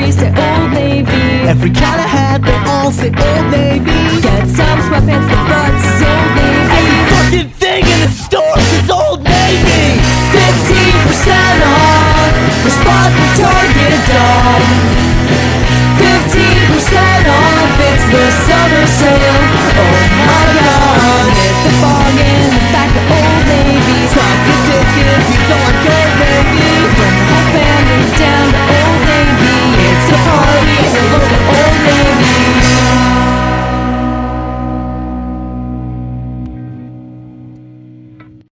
accessories say Old Navy. Every kind of hat, they all say Old Navy. Get some sweatpants, the butts is Old Navy. Every fucking thing in the store is Old Navy. 15% off. Respond for Target dog.